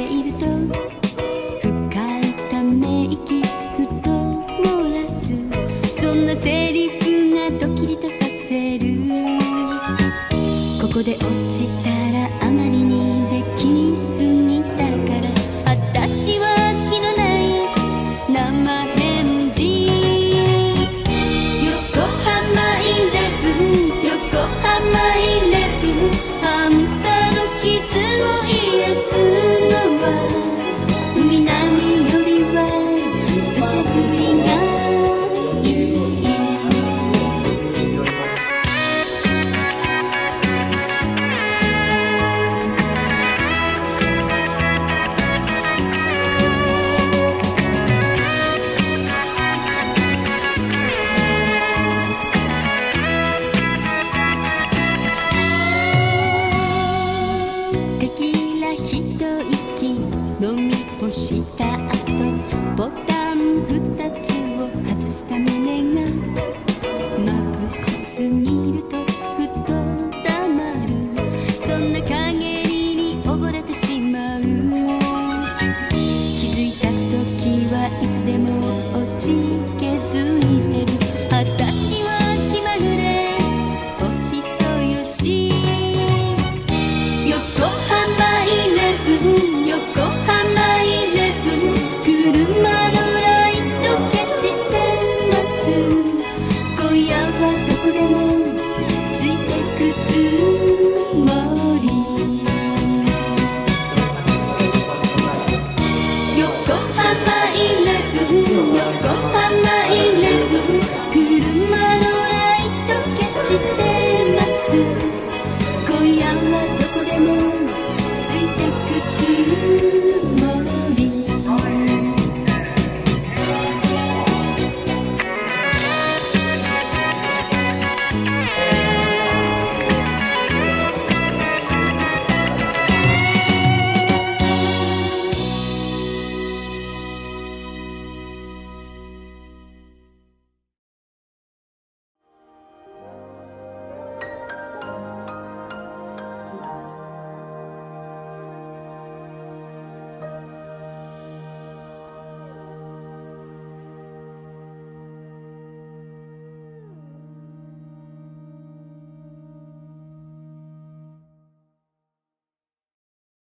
いると深いため息ふと漏らす、そんなセリフがドキリとさせる。ここで落ちたらあまりにできすぎたから、私は気のない生返事。横浜横浜イレブン、あんたの傷を癒すのは海波よりは土砂降りがいい。テキーラ一息飲み干した